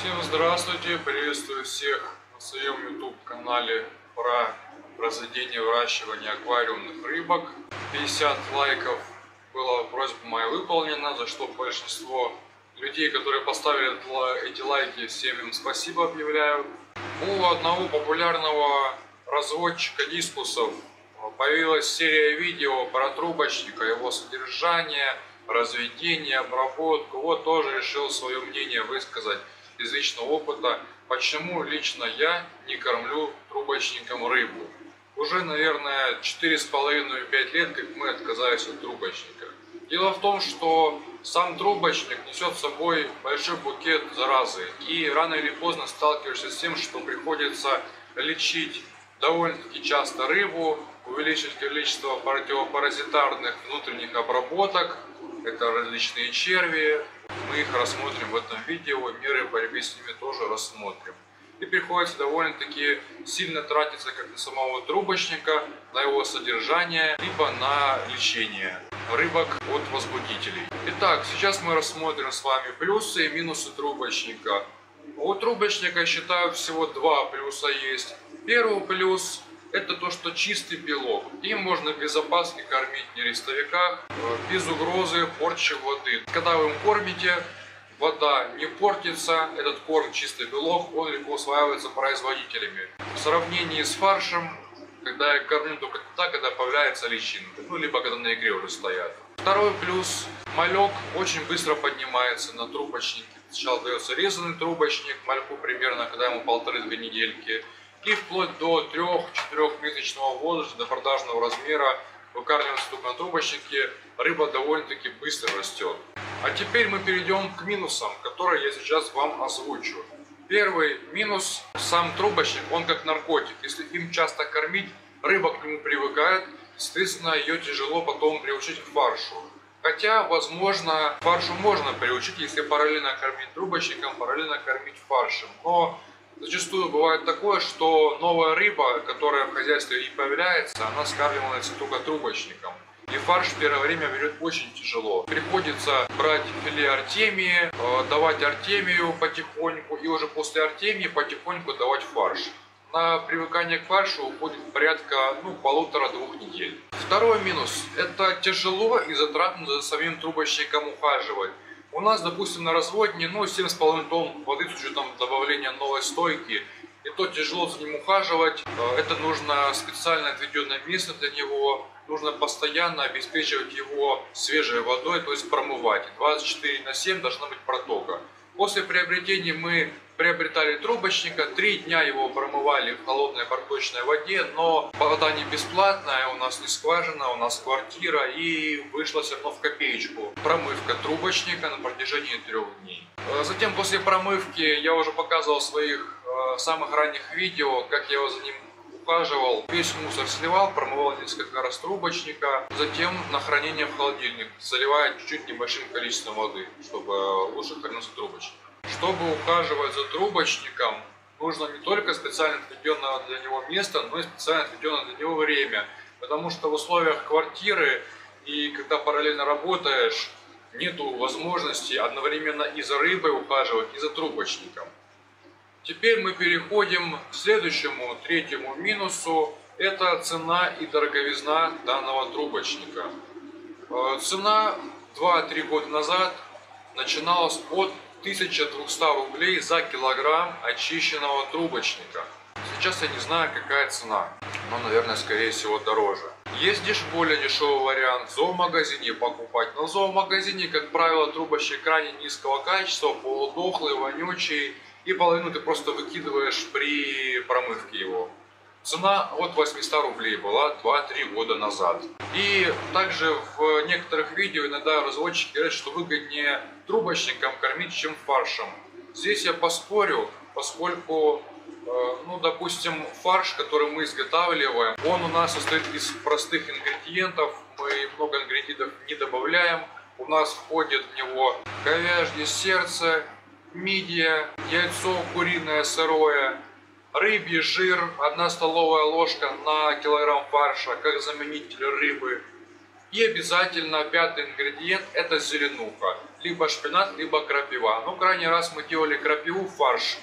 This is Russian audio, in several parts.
Всем здравствуйте, приветствую всех на своем YouTube канале про разведение и выращивание аквариумных рыбок. 50 лайков была просьба моя выполнена, за что большинство людей, которые поставили эти лайки, всем им спасибо объявляю. У одного популярного разводчика дискусов появилась серия видео про трубочника, его содержание, разведение, обработку. Вот тоже решил свое мнение высказать из личного опыта, почему лично я не кормлю трубочником рыбу. Уже, наверное, 4,5-5 лет, как мы отказались от трубочника. Дело в том, что сам трубочник несет с собой большой букет заразы. И рано или поздно сталкиваешься с тем, что приходится лечить довольно-таки часто рыбу, увеличить количество противопаразитарных внутренних обработок. Это различные черви. Мы их рассмотрим в этом видео, меры борьбы с ними тоже рассмотрим. И приходится довольно-таки сильно тратиться как на самого трубочника, на его содержание, либо на лечение рыбок от возбудителей. Итак, сейчас мы рассмотрим с вами плюсы и минусы трубочника. У трубочника, я считаю, всего два плюса есть. Первый плюс — это то, что чистый белок. Им можно без опаски кормить в нерестовиках, без угрозы порчи воды. Когда вы им кормите, вода не портится, этот корм чистый белок, он легко усваивается производителями. В сравнении с фаршем, когда я кормлю только тогда, когда появляется личинка, либо когда на икре уже стоят. Второй плюс — малек очень быстро поднимается на трубочнике. Сначала дается резанный трубочник, мальку примерно, когда ему 1,5-2 недельки. И вплоть до 3-4 месячного возраста, до продажного размера, выкармливается только на трубочнике, рыба довольно-таки быстро растет. А теперь мы перейдем к минусам, которые я сейчас вам озвучу. Первый минус — сам трубочник, он как наркотик. Если им часто кормить, рыба к нему привыкает, соответственно, ее тяжело потом приучить к фаршу. Хотя, возможно, фаршу можно приучить, если параллельно кормить трубочником, параллельно кормить фаршем. Но зачастую бывает такое, что новая рыба, которая в хозяйстве и появляется, она скармливается только трубочником. И фарш в первое время берет очень тяжело. Приходится брать филе артемии, давать артемию потихоньку, и уже после артемии потихоньку давать фарш. На привыкание к фаршу уходит порядка 1,5-2 недель. Второй минус — это тяжело и затратно за самим трубочником ухаживать. У нас, допустим, на разводне 7,5 тонн воды с учетом добавления новой стойки. И то тяжело за ним ухаживать. Это нужно специально отведенное место для него. Нужно постоянно обеспечивать его свежей водой, то есть промывать. 24/7 должна быть протока. После приобретения мы приобретали трубочника, 3 дня его промывали в холодной проточной воде, но вода не бесплатная, у нас не скважина, у нас квартира, и вышла все равно в копеечку промывка трубочника на протяжении 3 дней. Затем после промывки я уже показывал в своих самых ранних видео, как я за ним ухаживал, весь мусор сливал, промывал несколько раз трубочника, затем на хранение в холодильник, заливая чуть-чуть небольшим количеством воды, чтобы лучше хранился трубочник. Чтобы ухаживать за трубочником, нужно не только специально отведенное для него место, но и специально отведенное для него время, потому что в условиях квартиры и когда параллельно работаешь, нету возможности одновременно и за рыбой ухаживать, и за трубочником. Теперь мы переходим к следующему, третьему минусу. Это цена и дороговизна данного трубочника. Цена 2-3 года назад начиналась от 1200 рублей за килограмм очищенного трубочника. Сейчас я не знаю, какая цена, но, наверное, скорее всего, дороже. Есть более дешевый вариант в зоомагазине покупать. Но в зоомагазине, как правило, трубочник крайне низкого качества, полудохлый, вонючий. И половину ты просто выкидываешь при промывке его. Цена от 800 рублей была 2-3 года назад. И также в некоторых видео иногда разводчики говорят, что выгоднее трубочником кормить, чем фаршем. Здесь я поспорю, поскольку, допустим, фарш, который мы изготавливаем, он у нас состоит из простых ингредиентов. Мы много ингредиентов не добавляем. У нас входит в него говяжье сердце, мидия, яйцо куриное сырое, рыбий жир, 1 столовая ложка на килограмм фарша, как заменитель рыбы. И обязательно 5-й ингредиент — это зеленуха. либо шпинат, либо крапива. Ну, крайний раз мы делали крапиву в фарш.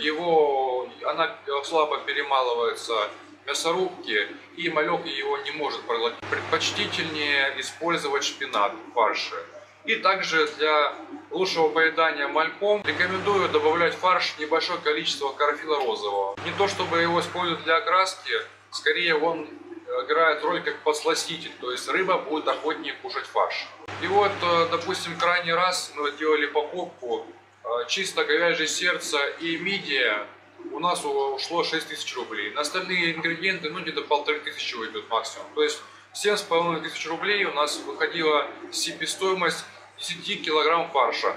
Она слабо перемалывается в мясорубке, и малек его не может проглотить. Предпочтительнее использовать шпинат в фарше. И также для лучшего поедания мальком рекомендую добавлять в фарш небольшое количество карфила розового. Не то чтобы его использовать для окраски, скорее он играет роль как подсластитель, то есть рыба будет охотнее кушать фарш. И вот, допустим, крайний раз мы делали покупку чисто говяжье сердце и мидия, у нас ушло 6000 рублей. На остальные ингредиенты, ну, где-то 1500 уйдет максимум. То есть 7500 рублей у нас выходила себестоимость 10 килограмм фарша.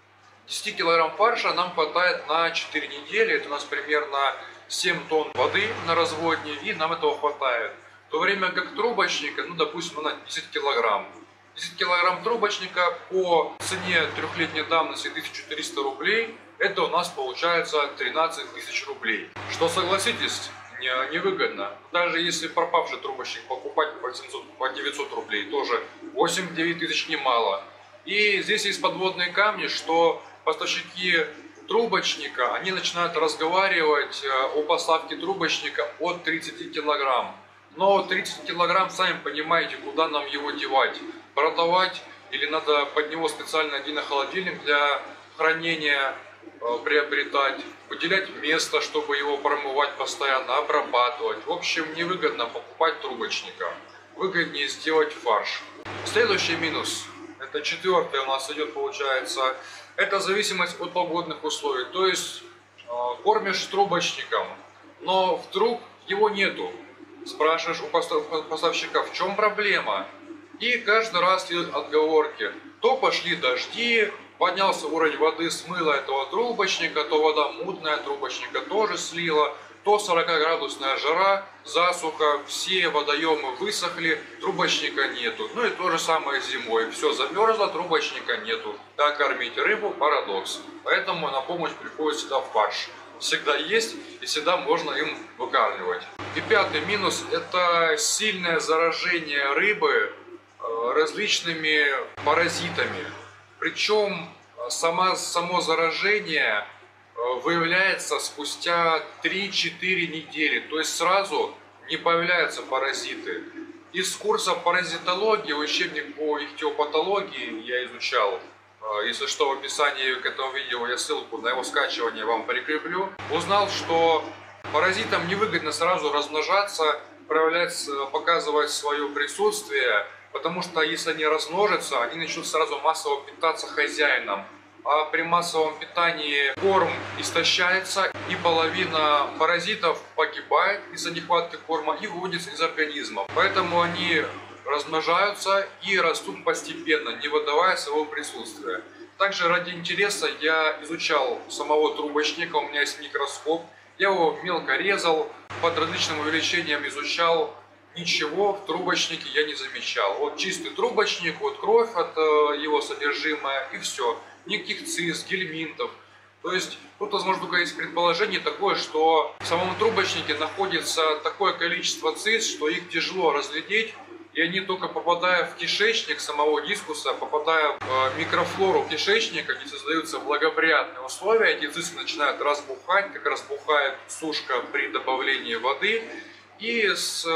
10 килограмм фарша нам хватает на 4 недели. Это у нас примерно 7 тонн воды на разводне, и нам этого хватает. В то время как трубочника, ну, допустим, она 10 килограмм. 10 килограмм трубочника по цене трехлетней давности 1300 рублей, это у нас получается 13 тысяч рублей. Что, согласитесь, невыгодно. Даже если пропавший трубочник покупать по 900 рублей, тоже 8-9 тысяч немало. И здесь есть подводные камни, что поставщики трубочника, они начинают разговаривать о поставке трубочника от 30 килограмм. Но 30 килограмм, сами понимаете, куда нам его девать. Продавать или надо под него специально отдельно холодильник для хранения приобретать, выделять место, чтобы его промывать постоянно, обрабатывать. В общем, невыгодно покупать трубочника, выгоднее сделать фарш. Следующий минус, это четвертый у нас идет, получается, это зависимость от погодных условий. То есть кормишь трубочником, но вдруг его нету. Спрашиваешь у поставщика, в чем проблема? И каждый раз идут отговорки. То пошли дожди, поднялся уровень воды, смыло этого трубочника, то вода мутная, трубочника тоже слила, то 40-градусная жара, засуха, все водоемы высохли, трубочника нету. Ну и то же самое зимой. Все замерзло, трубочника нету. Как кормить рыбу? Парадокс. Поэтому на помощь приходит всегда фарш. Всегда есть и всегда можно им выкармливать. И пятый минус – это сильное заражение рыбы различными паразитами. Причем само заражение выявляется спустя 3-4 недели. То есть сразу не появляются паразиты. Из курса паразитологии, учебник по ихтиопатологии я изучал. Если что, в описании к этому видео я ссылку на его скачивание вам прикреплю. Узнал, что паразитам невыгодно сразу размножаться, показывать свое присутствие, потому что если они размножатся, они начнут сразу массово питаться хозяином. А при массовом питании корм истощается, и половина паразитов погибает из-за нехватки корма и выводится из организма. Поэтому они размножаются и растут постепенно, не выдавая своего присутствия. Также ради интереса я изучал самого трубочника, у меня есть микроскоп. Я его мелко резал, под различным увеличением изучал. Ничего в трубочнике я не замечал. Вот чистый трубочник, вот кровь от его содержимое и все. Никаких цист, гельминтов. То есть тут, возможно, только есть предположение такое, что в самом трубочнике находится такое количество цист, что их тяжело разглядеть. И они только попадая в кишечник самого дискуса, попадая в микрофлору кишечника, где создаются благоприятные условия, эти цисты начинают разбухать, как разбухает сушка при добавлении воды. И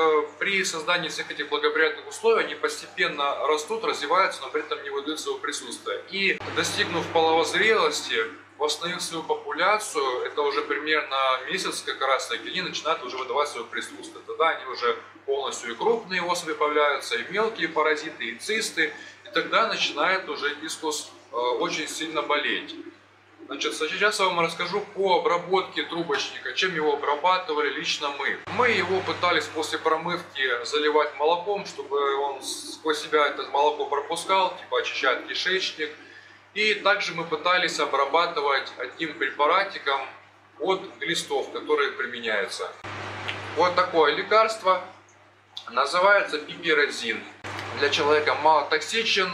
при создании всех этих благоприятных условий они постепенно растут, развиваются, но при этом не выдают своего присутствия. И достигнув половозрелости, восстановив свою популяцию, это уже примерно месяц как раз таки, они начинают уже выдавать свое присутствие. Тогда они уже полностью и крупные особи появляются, и мелкие паразиты, и цисты. И тогда начинает уже дискус очень сильно болеть. Значит, сейчас я вам расскажу по обработке трубочника, чем его обрабатывали лично мы. Мы его пытались после промывки заливать молоком, чтобы он сквозь себя это молоко пропускал, типа очищает кишечник. И также мы пытались обрабатывать одним препаратиком от глистов, которые применяются. Вот такое лекарство, называется пипирозин. Для человека малотоксичен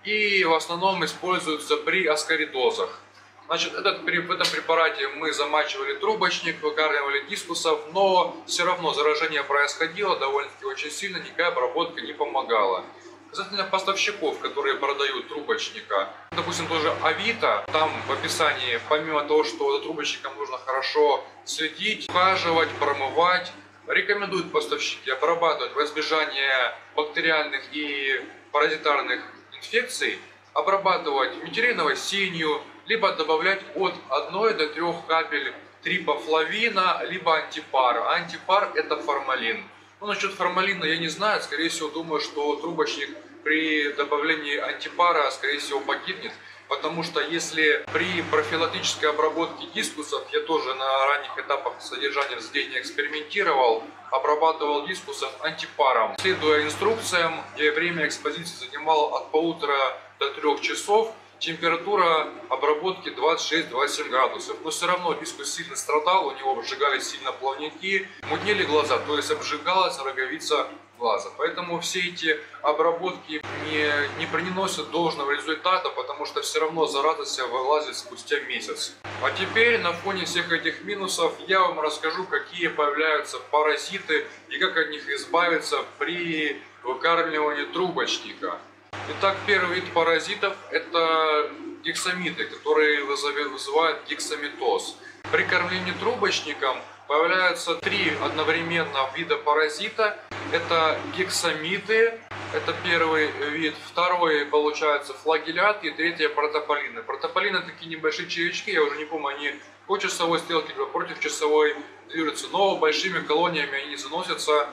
и в основном используется при аскаридозах. Значит, в этом препарате мы замачивали трубочник, выкармливали дискусов, но все равно заражение происходило довольно-таки очень сильно, никакая обработка не помогала. Касательно поставщиков, которые продают трубочника, допустим, тоже Авито, там в описании, помимо того, что за трубочником нужно хорошо следить, ухаживать, промывать, рекомендуют поставщики обрабатывать во избежание бактериальных и паразитарных инфекций, обрабатывать метиленовой сенью, либо добавлять от 1 до 3 капель трипофлавина, либо антипара. Антипар это формалин. Ну, насчет формалина я не знаю, скорее всего, думаю, что трубочник при добавлении антипара, скорее всего, погибнет. Потому что если при профилактической обработке дискусов, я тоже на ранних этапах содержания разведения экспериментировал, обрабатывал дискусов антипаром. Следуя инструкциям, где время экспозиции занимало от 1,5 до 3 часов, температура обработки 26-27 градусов. Но все равно дискус сильно страдал, у него обжигались сильно плавники, мутнели глаза, то есть обжигалась роговица глаза. Поэтому все эти обработки не приносят должного результата, потому что все равно зараза себя вылазит спустя месяц. А теперь на фоне всех этих минусов я вам расскажу, какие появляются паразиты и как от них избавиться при выкармливании трубочника. Итак, первый вид паразитов – это гексамиты, которые вызывают гексамитоз. При кормлении трубочником появляются 3 одновременно вида паразита. Это гексамиты, это первый вид. Второй, получается, флагелляты. И третье – протополины. Протополины – такие небольшие червячки, я уже не помню, они по часовой стрелке либо против часовой движутся, но большими колониями они заносятся.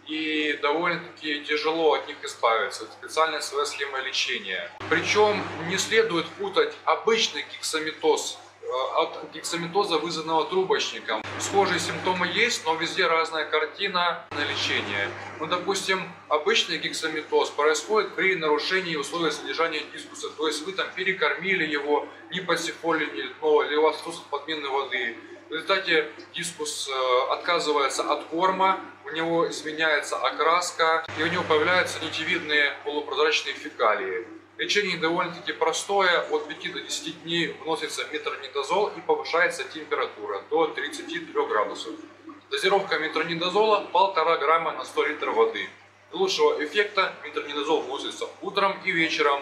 И довольно-таки тяжело от них избавиться. Это специальная своя схема лечения. Причем не следует путать обычный гексамитоз от гексамитоза, вызванного трубочником. Схожие симптомы есть, но везде разная картина на лечение. Ну, допустим, обычный гексамитоз происходит при нарушении условий содержания дискуса. То есть вы там перекормили его, не посифолили дно, или у вас отсутствует подмены воды. В результате дискус отказывается от корма, у него изменяется окраска, и у него появляются нитевидные полупрозрачные фекалии. Лечение довольно-таки простое, от 5 до 10 дней вносится метронидазол и повышается температура до 33 градусов. Дозировка метронидазола 1,5 грамма на 100 литров воды. Для лучшего эффекта метронидазол вносится утром и вечером.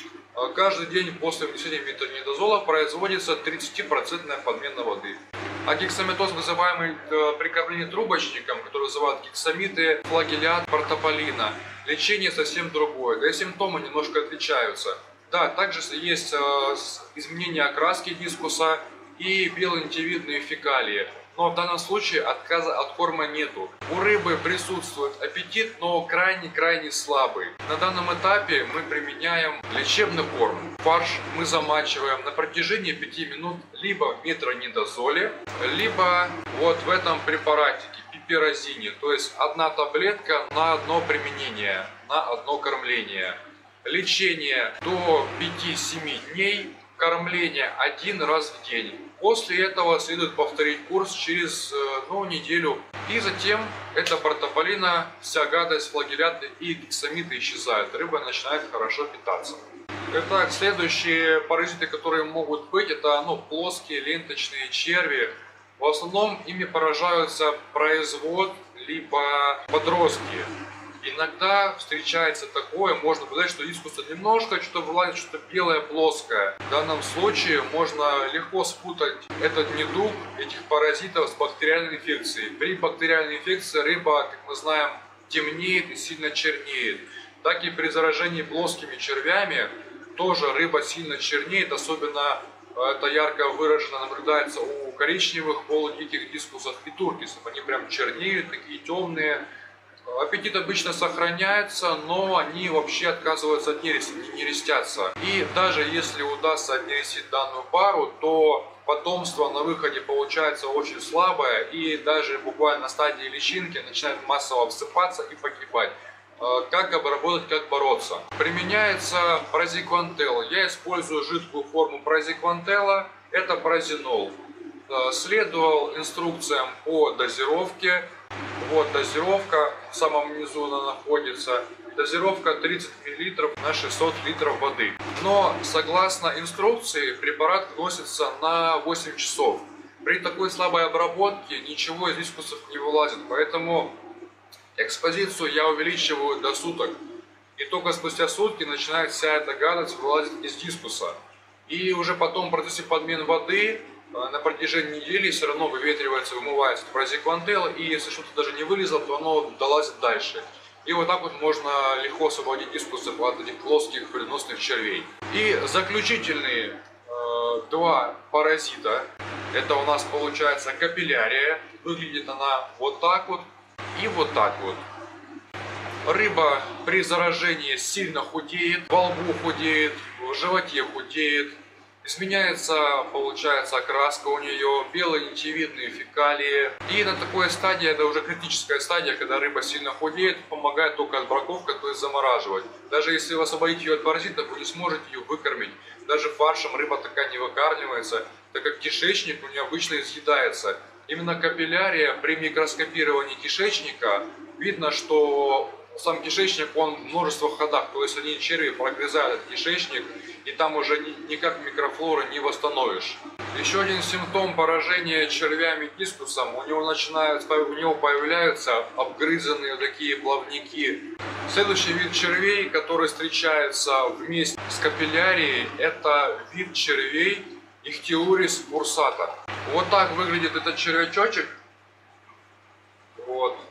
Каждый день после внесения метронидазола производится 30% подмена воды. А гексамитоз, вызываемый при кормлении трубочником, который вызывает гексамиты, флагеллят, протополина, лечение совсем другое, да и симптомы немножко отличаются. Да, также есть изменение окраски дискуса и белонитевидные фекалии. Но в данном случае отказа от корма нету. У рыбы присутствует аппетит, но крайне слабый. На данном этапе мы применяем лечебный корм. Фарш мы замачиваем на протяжении 5 минут либо в метронидазоле, либо вот в этом препаратике пиперазине. То есть 1 таблетка на 1 применение, на 1 кормление. Лечение до 5-7 дней. Кормление 1 раз в день. После этого следует повторить курс через неделю. И затем эта протополина, вся гадость, флагелляты и гексамиты исчезают. Рыба начинает хорошо питаться. Итак, следующие паразиты, которые могут быть, это плоские ленточные черви. В основном ими поражаются производ либо подростки. Иногда встречается такое, можно сказать, что дискуса немножко что-то вылазит, что-то белое, плоское. В данном случае можно легко спутать этот недуг, этих паразитов с бактериальной инфекцией. При бактериальной инфекции рыба, как мы знаем, темнеет и сильно чернеет. Так и при заражении плоскими червями тоже рыба сильно чернеет, особенно это ярко выраженно наблюдается у коричневых полудиких дискусов и туркисов. Они прям чернеют, такие темные. Аппетит обычно сохраняется, но они вообще отказываются от нереста, не нерестятся. И даже если удастся отнерестить данную пару, то потомство на выходе получается очень слабое, и даже буквально на стадии личинки начинает массово обсыпаться и погибать. Как обработать, как бороться? Применяется прозиквантел. Я использую жидкую форму прозиквантела, это прозинол. Следовал инструкциям по дозировке. Вот дозировка, в самом низу она находится. Дозировка 30 мл на 600 литров воды. Но согласно инструкции препарат вносится на 8 часов. При такой слабой обработке ничего из дискусов не вылазит, поэтому экспозицию я увеличиваю до суток. и только спустя сутки начинает вся эта гадость вылазить из дискуса. И уже потом в процессе подмены воды на протяжении недели все равно выветривается, вымывается прозеквантел, и если что-то даже не вылезло, то оно долазит дальше. И вот так вот можно легко освободить дискусы от этих плоских вредоносных червей. И заключительные два паразита. Это у нас получается капиллярия. Выглядит она вот так вот и вот так вот. Рыба при заражении сильно худеет, во лбу худеет, в животе худеет. Изменяется, получается, окраска у нее, белые нитевидные фекалии. И на такой стадии, это уже критическая стадия, когда рыба сильно худеет, помогает только отбраковка, то есть замораживать. Даже если вы освободите ее от паразитов, вы не сможете ее выкормить. Даже фаршем рыба такая не выкармливается, так как кишечник у нее обычно изъедается. Именно капиллярия при микроскопировании кишечника видно, что сам кишечник, он в множестве ходах, то есть они черви прогрызают этот кишечник, и там уже никак микрофлоры не восстановишь. Еще один симптом поражения червями дискусом, у него появляются обгрызанные вот такие плавники. Следующий вид червей, который встречается вместе с капиллярией, это вид червей Ихтиурис бурсата. Вот так выглядит этот червячочек. Вот.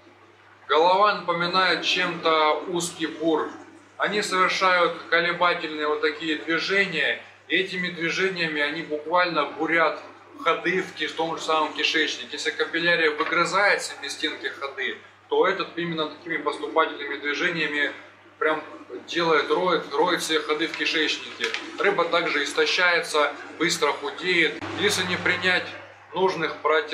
Голова напоминает чем-то узкий бур. Они совершают колебательные вот такие движения. И этими движениями они буквально бурят ходы в том же самом кишечнике. Если капиллярия выгрызает себе стенки ходы, то этот именно такими поступательными движениями прям роет все ходы в кишечнике. Рыба также истощается, быстро худеет. Если не принять нужных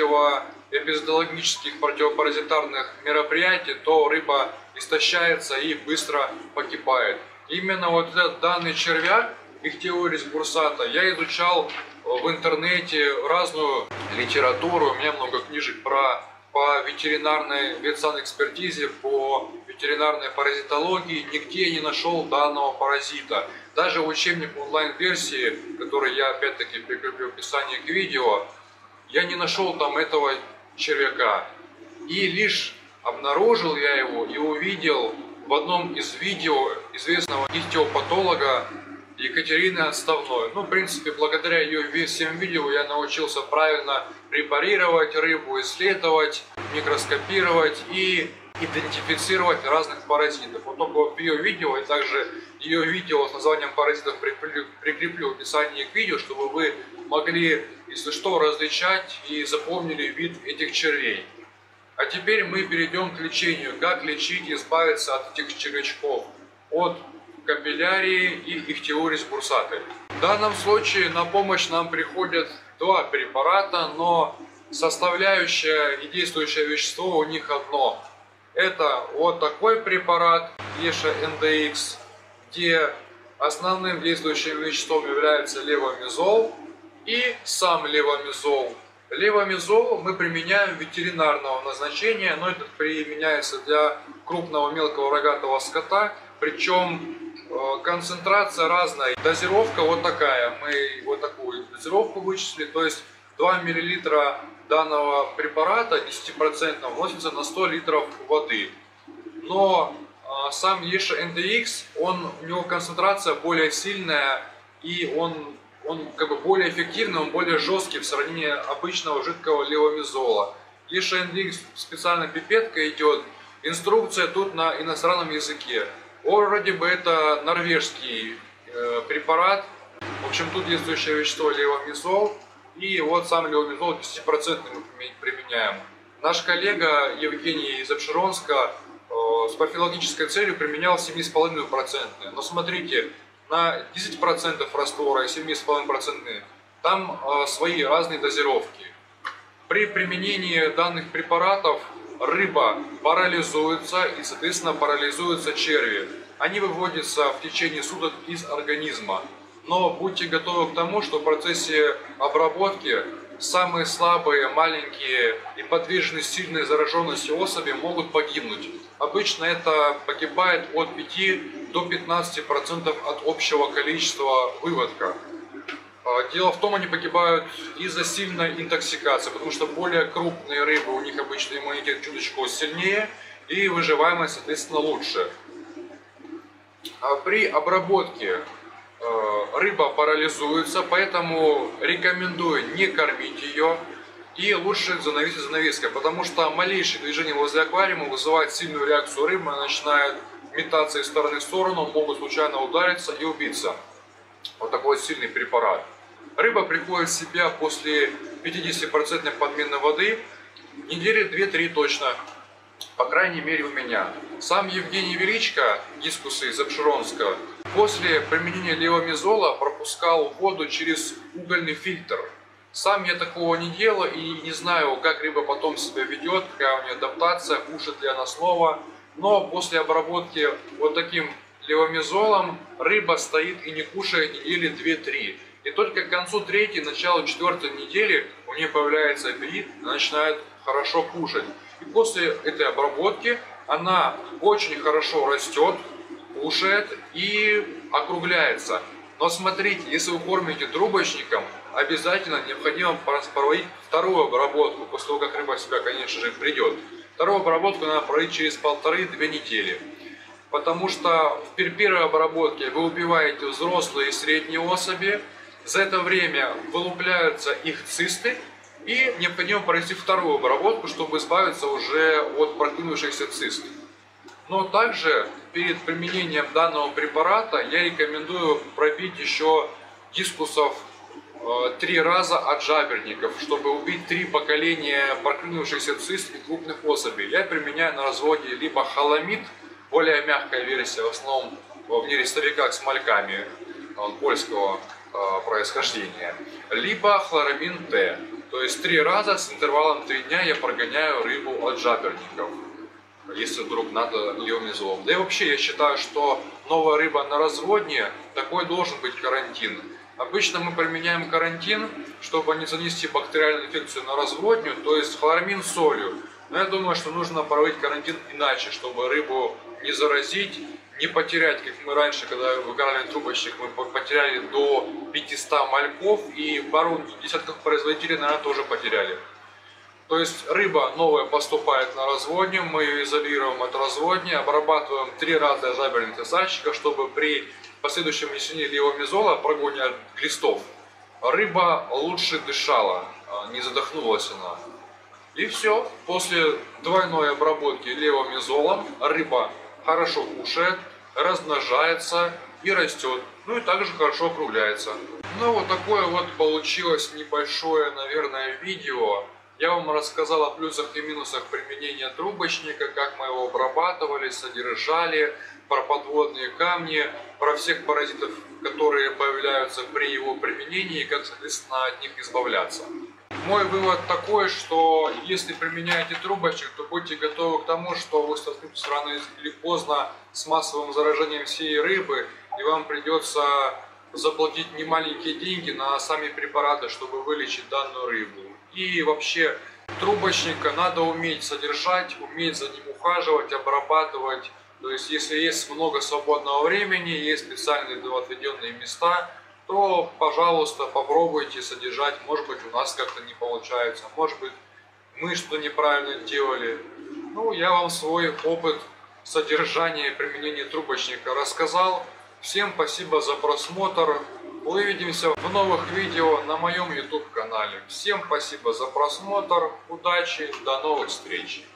эпизодологических противопаразитарных мероприятий, то рыба истощается и быстро погибает. Именно вот этот данный червяк, Ихтиурис бурсата, я изучал в интернете разную литературу, у меня много книжек по ветеринарной ветсанэкспертизе, по ветеринарной паразитологии, нигде не нашел данного паразита. Даже в учебник онлайн-версии, который я опять-таки прикреплю в описании к видео, я не нашел там этого червяка. И лишь обнаружил я его и увидел в одном из видео известного ихтиопатолога Екатерины Отставной. Ну, в принципе, благодаря ее всем видео я научился правильно препарировать рыбу, исследовать, микроскопировать и идентифицировать разных паразитов. Вот только в ее видео, и также ее видео с названием паразитов прикреплю в описании к видео, чтобы вы могли, если что, различать и запомнили вид этих червей. А теперь мы перейдем к лечению. Как лечить и избавиться от этих червячков, от капиллярии и Ихтиурис бурсаты. В данном случае на помощь нам приходят два препарата, но составляющая и действующее вещество у них одно. Это вот такой препарат Еша NDX, где основным действующим веществом является левомезол и сам левомезол. Левомезол мы применяем ветеринарного назначения, но это применяется для крупного мелкого рогатого скота, причем концентрация разная. Дозировка вот такая, мы вот такую дозировку вычислили, то есть 2 мл данного препарата 10% вносится на 100 литров воды. Но сам Еша NDX, у него концентрация более сильная, и он как бы более эффективный, он более жесткий в сравнении обычного жидкого левомезола. Еша NDX специально пипетка идет, инструкция тут на иностранном языке. Вроде бы это норвежский препарат. В общем, тут действующее вещество левомезол. И вот сам левомезол 10% мы применяем. Наш коллега Евгений из Обширонска с профилактической целью применял 7,5%. Но смотрите, на 10% раствора и 7,5% там свои разные дозировки. При применении данных препаратов рыба парализуется и, соответственно, парализуются черви. Они выводятся в течение суток из организма. Но будьте готовы к тому, что в процессе обработки самые слабые, маленькие и подверженные сильной зараженности особи могут погибнуть. Обычно это погибает от 5 до 15% от общего количества выводка. Дело в том, они погибают из-за сильной интоксикации, потому что более крупные рыбы, у них обычно иммунитет чуточку сильнее и выживаемость, соответственно, лучше. При обработке рыба парализуется, поэтому рекомендую не кормить ее и лучше занавесить занавеской, потому что малейшее движение возле аквариума вызывает сильную реакцию рыбы, она начинает метаться из стороны в сторону, могут случайно удариться и убиться. Вот такой сильный препарат. Рыба приходит в себя после 50% подмены воды недели 2-3 точно. По крайней мере у меня. Сам Евгений Величко, дискусы из Апшеронска, после применения левомезола пропускал воду через угольный фильтр. Сам я такого не делал и не знаю, как рыба потом себя ведет, какая у нее адаптация, кушает ли она снова. Но после обработки вот таким левомезолом рыба стоит и не кушает недели 2-3. И только к концу 3-й, началу 4-й недели у нее появляется аппетит, она начинает хорошо кушать. И после этой обработки она очень хорошо растет, кушает и округляется. Но смотрите, если вы кормите трубочником, обязательно необходимо проводить вторую обработку, после того, как рыба в себя, конечно же, придет. Вторую обработку надо проводить через 1,5-2 недели. Потому что в первой обработке вы убиваете взрослые и средние особи, за это время вылупляются их цисты, и необходимо провести вторую обработку, чтобы избавиться уже от проклюнувшихся цист. Но также перед применением данного препарата я рекомендую пробить еще дискусов 3 раза от жаберников, чтобы убить 3 поколения проклюнувшихся цист и крупных особей. Я применяю на разводе либо халамид, более мягкая версия, в основном в нерестовиках с мальками польского происхождения, либо хлорамин Т. То есть 3 раза с интервалом 3 дня я прогоняю рыбу от жаберников, если вдруг надо левомезолом. Да и вообще я считаю, что новая рыба на разводне, такой должен быть карантин. Обычно мы применяем карантин, чтобы не занести бактериальную инфекцию на разводню, то есть хлорамин с солью. Но я думаю, что нужно проводить карантин иначе, чтобы рыбу не заразить, не потерять, как мы раньше, когда выкармливали трубочник, мы потеряли до 500 мальков, и пару десятков производителей, наверное, тоже потеряли. То есть рыба новая поступает на разводню, мы ее изолируем от разводни, обрабатываем 3 раза жаберных сальщика, чтобы при последующем внесении левомезола, прогоне глистов, рыба лучше дышала, не задохнулась она. И все, после двойной обработки левомезолом рыба хорошо кушает, размножается и растет, ну и также хорошо округляется. Ну вот такое вот получилось небольшое, наверное, видео. Я вам рассказал о плюсах и минусах применения трубочника, как мы его обрабатывали, содержали, про подводные камни, про всех паразитов, которые появляются при его применении, и как, соответственно, от них избавляться. Мой вывод такой, что если применяете трубочник, то будьте готовы к тому, что вы столкнетесь рано или поздно с массовым заражением всей рыбы, и вам придется заплатить немаленькие деньги на сами препараты, чтобы вылечить данную рыбу. И вообще трубочника надо уметь содержать, уметь за ним ухаживать, обрабатывать. То есть если есть много свободного времени, есть специальные отведенные места, то, пожалуйста, попробуйте содержать. Может быть, у нас как-то не получается, может быть, мы что-то неправильно делали. Ну, я вам свой опыт содержания и применения трубочника рассказал. Всем спасибо за просмотр. Увидимся в новых видео на моем YouTube канале. Всем спасибо за просмотр. Удачи, до новых встреч.